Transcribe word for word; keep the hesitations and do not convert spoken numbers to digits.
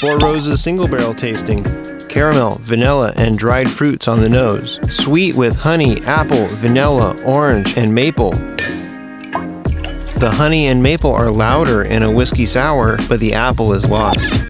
Four Roses Single Barrel tasting. Caramel, vanilla, and dried fruits on the nose. Sweet with honey, apple, vanilla, orange, and maple. The honey and maple are louder in a whiskey sour, but the apple is lost.